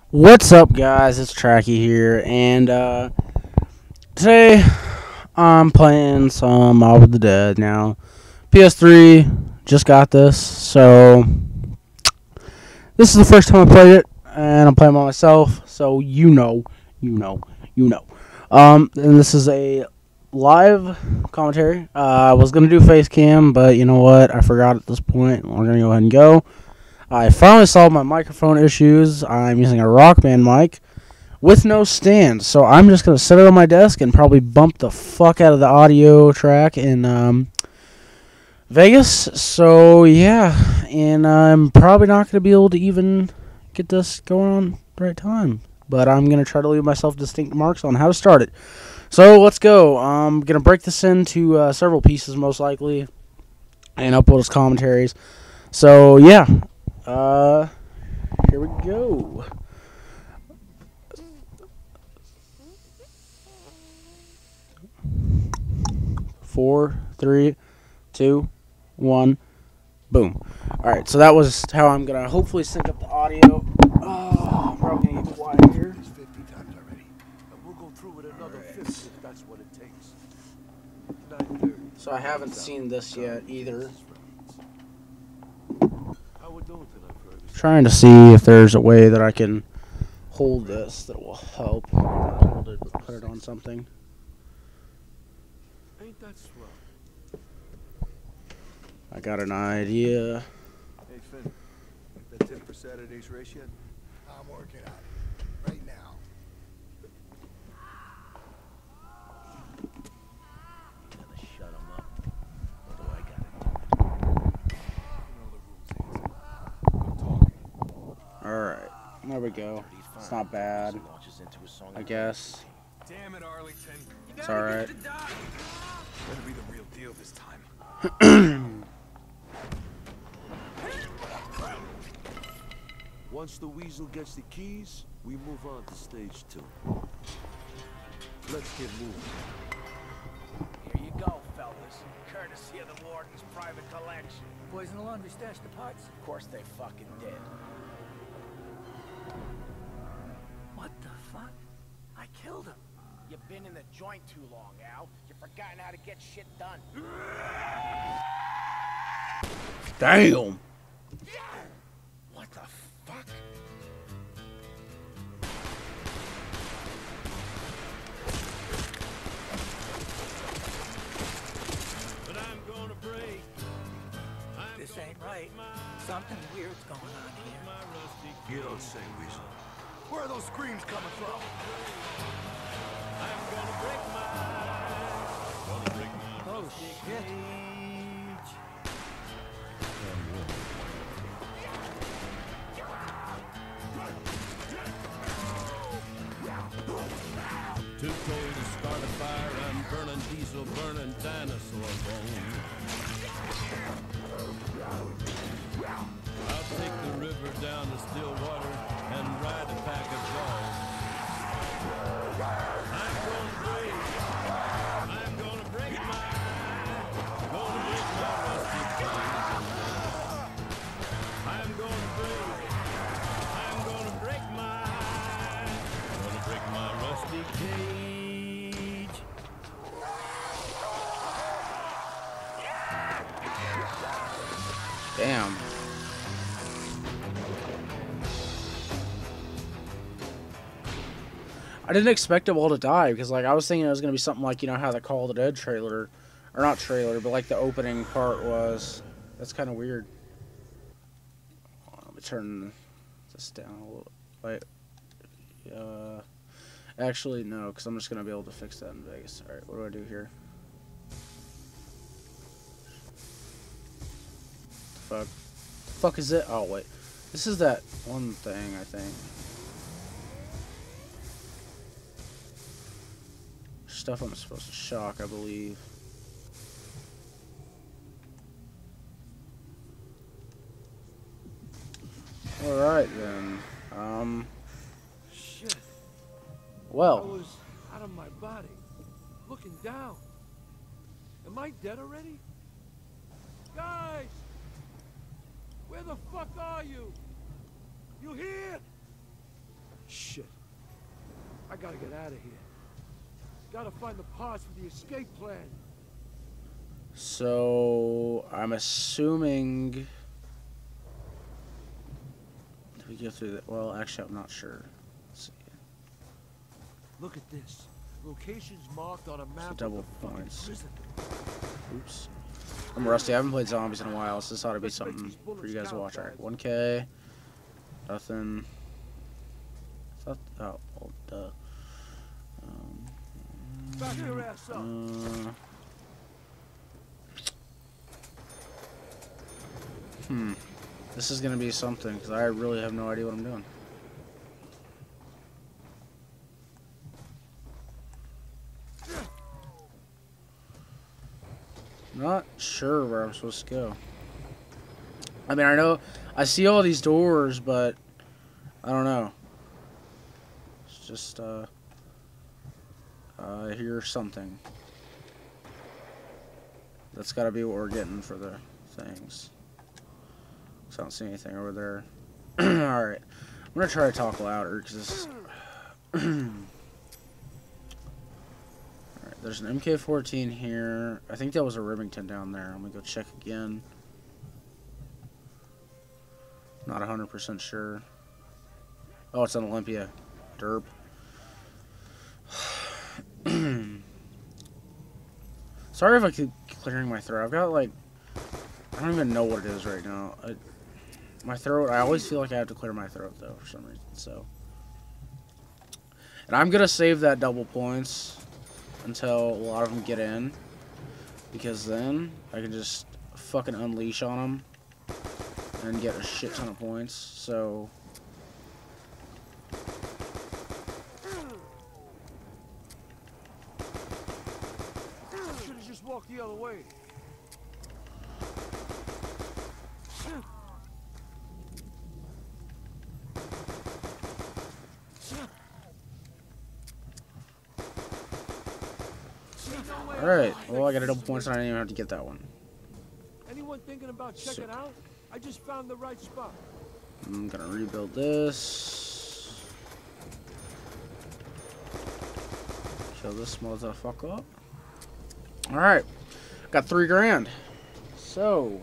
What's up, guys? It's Tracky here, and today I'm playing some Mob of the Dead. Now, PS3 just got this, so this is the first time I played it, and I'm playing by myself. So you know. And this is a live commentary. I was gonna do face cam, but you know what? I forgot at this point. We're gonna go ahead and go. I finally solved my microphone issues. I'm using a Rock Band mic with no stand, so I'm just gonna set it on my desk and probably bump the fuck out of the audio track in Vegas. So yeah, and I'm probably not gonna be able to even get this going on the right time, but I'm gonna try to leave myself distinct marks on how to start it. So let's go. I'm gonna break this into several pieces, most likely, and upload as commentaries. So yeah, here we go. 4, 3, 2, 1, boom. Alright, so that was how I'm going to hopefully sync up the audio. Oh, I'm probably going to get quiet here. 50 times already. And we'll go through with another 50 if that's what it takes. 9:30. So I haven't seen this yet either. How we doing tonight, Fergus? Trying to see if there's a way that I can hold this that will help. Hold it, put it on something. Ain't that swell? I got an idea. Hey, Finn. That tip for Saturday's race yet? I'm working on it. Right now. You gotta shut him up. What do I gotta do? You know the rules, Hanson. Good talking. Alright, there we go. It's not bad, I guess. Damn it, Arlington. It's alright. Better be the real deal this time. Once the weasel gets the keys, we move on to stage 2. Let's get moving. Here you go, fellas. Courtesy of the warden's private collection. Boys in the laundry stashed the parts? Of course they fucking did. What the fuck? I killed him. You've been in the joint too long, Al. You've forgotten how to get shit done. Damn! What the fuck? But I'm gonna break. This ain't right. Something weird's going on here. My rusty. You don't say, weasel. Where are those screams coming from? I'm gonna break my Oh rusty shit. cage. Too cold to start a fire. I'm burning diesel, burning dinosaur bone. I'll take the river down to still water and ride a pack of dogs. I'm gonna break my rusty cage. I'm gonna break my rusty cage. Damn. I didn't expect them all to die because, like, I was thinking it was gonna be something like, you know, how the Call of the Dead trailer, or not trailer, but like the opening part was. That's kind of weird. Let me turn this down a little. Wait. Actually, no, because I'm just gonna be able to fix that in Vegas. All right, what do I do here? Fuck. The fuck is it? Oh wait, this is that one thing I think. Stuff I'm supposed to shock, I believe. Alright then. Shit. I Well. was out of my body, looking down. Am I dead already? Guys! Where the fuck are you? You here? gotta get out of here. Gotta find the parts for the escape plan. So I'm assuming. Did we go through that? Well, actually, I'm not sure. Let's see. Look at this. Locations marked on a map. Double of the fucking points. prison. Oops. I'm rusty. I haven't played zombies in a while, so this ought to be something for you guys to watch. Alright, 1K. Nothing. Oh, well, duh. Back your ass up. This is gonna be something, because I really have no idea what I'm doing. Not sure where I'm supposed to go. I mean, I know I see all these doors, but I don't know. It's just I hear something. That's got to be what we're getting for the things. 'Cause I don't see anything over there. All right, I'm gonna try to talk louder because this. Alright, there's an MK14 here. I think that was a Remington down there. I'm gonna go check again. Not 100% sure. Oh, it's an Olympia. Derp. Sorry if I keep clearing my throat. I've got like, I don't even know what it is right now. My throat, I always feel like I have to clear my throat though for some reason. So, and I'm gonna save that double points until a lot of them get in, because then I can just fucking unleash on them and get a shit ton of points. So Should have just walked the other way. alright, well I got a double points and I didn't even have to get that one. Anyone thinking about checking Sick. out? I just found the right spot. I'm gonna rebuild this. Kill this motherfucker up. Alright. Got 3 grand. So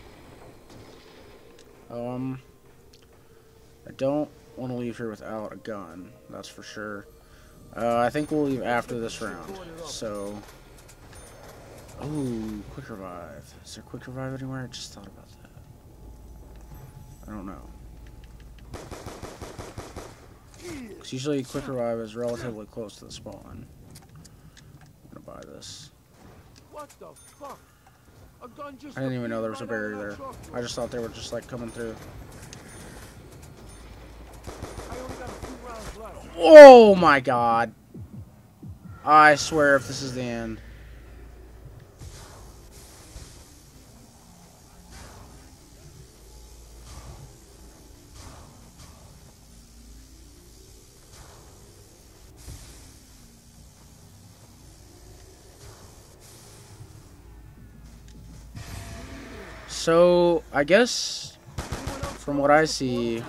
I don't want to leave here without a gun, that's for sure. I think we'll leave after this round. So oh, quick revive. Is there quick revive anywhere? I just thought about that. I don't know. Because usually quick revive is relatively close to the spawn. I'm gonna buy this. What the fuck? A gun just I didn't even know there was a appeared barrier right out there. of that truck. I just thought they were just like coming through. I only got a few rounds left. Oh my god. I swear if this is the end. So, I guess from what I see,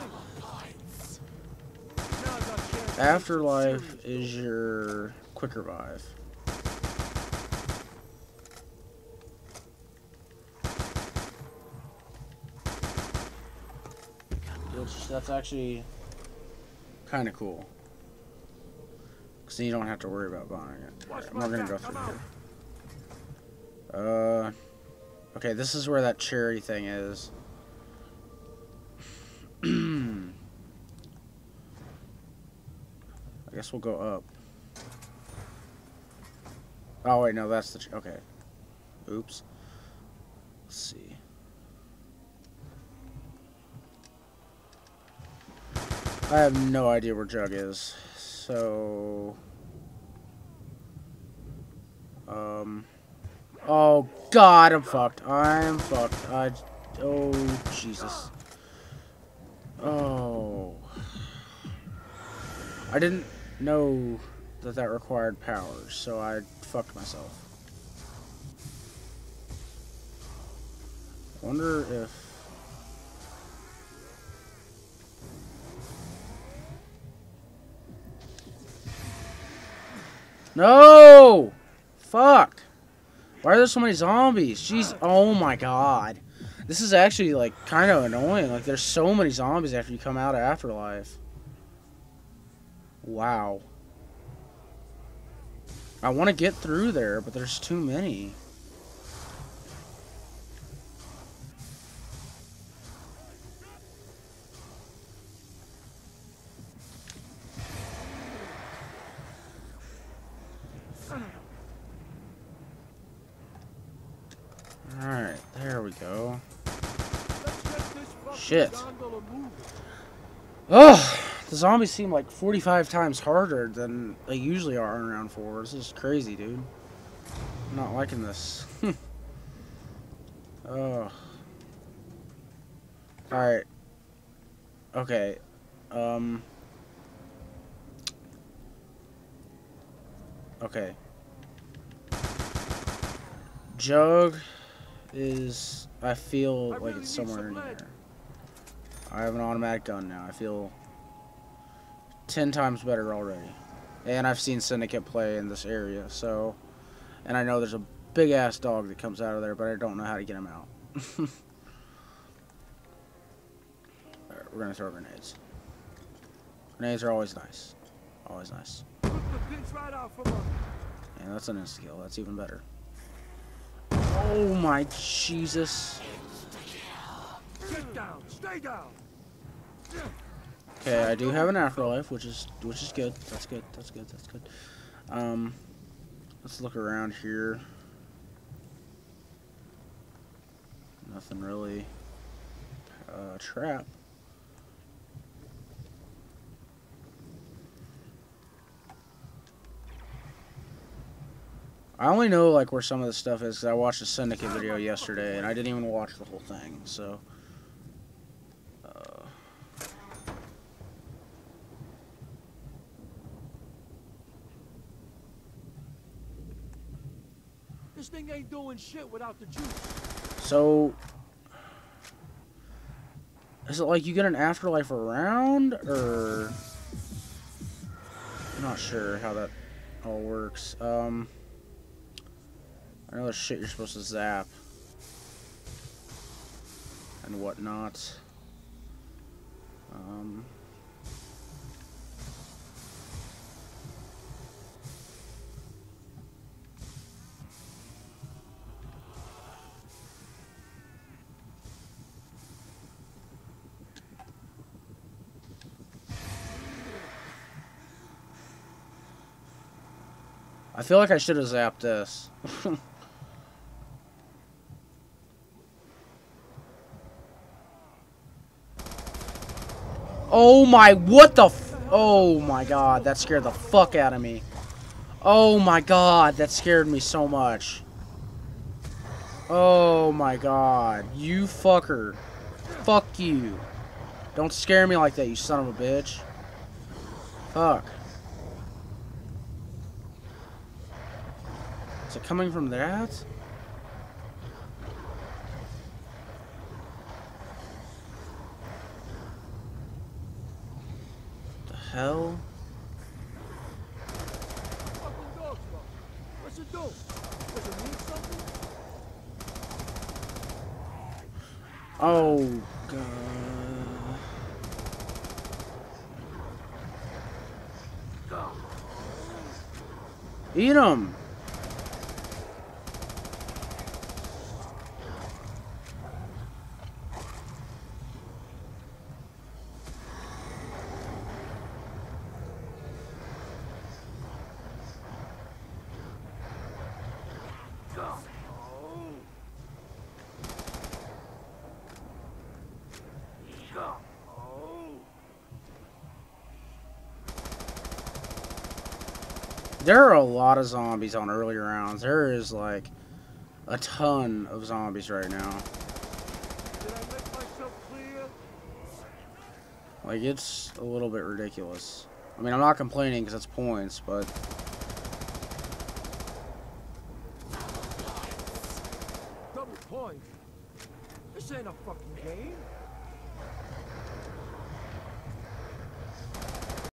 Afterlife is your quick revive. Which, that's actually kind of cool. Because then you don't have to worry about buying it. Alright, I'm not going to go through here. Okay, this is where that cherry thing is. I guess we'll go up. Oh wait, no, that's the okay. Oops. Let's see. I have no idea where Jug is. So oh god, I'm fucked. I'm fucked. Oh Jesus. Oh. I didn't know that that required powers, so I fucked myself. I wonder if... No! Fuck! Why are there so many zombies? Jeez, oh my god. This is actually, like, kind of annoying. Like, there's so many zombies after you come out of Afterlife. Wow. I want to get through there, but there's too many. Alright, there we go. Shit. Ugh! The zombies seem like 45 times harder than they usually are in round 4. This is crazy, dude. I'm not liking this. Ugh. Alright. Okay. Okay. Jug is... I feel like it's somewhere in here. I have an automatic gun now. I feel 10 times better already. And I've seen Syndicate play in this area, so... And I know there's a big-ass dog that comes out of there, but I don't know how to get him out. Alright, we're gonna throw grenades. Grenades are always nice. Always nice. And that's an insta-kill. That's even better. Oh my Jesus. Get down! Stay down! Okay, I do have an afterlife, which is good. That's good. That's good. That's good. Let's look around here. Nothing really. Trap. I only know like where some of the stuff is because I watched a Syndicate video yesterday and I didn't even watch the whole thing. So. This thing ain't doing shit without the juice. So. Is it like you get an afterlife around or? I'm not sure how that all works. I know there's shit you're supposed to zap and whatnot. I feel like I should have zapped this. Oh my, what the f- Oh my god, that scared the fuck out of me. Oh my god, that scared me so much. Oh my god, you fucker. Fuck you. Don't scare me like that, you son of a bitch. Fuck. Is it coming from that? The hell? What's it do? Does it mean something? Oh god. Eat 'em. There are a lot of zombies on early rounds. There is like a ton of zombies right now. Did I make myself clear? Like, it's a little bit ridiculous. I mean, I'm not complaining because it's points, but... Double point? This ain't a fucking game.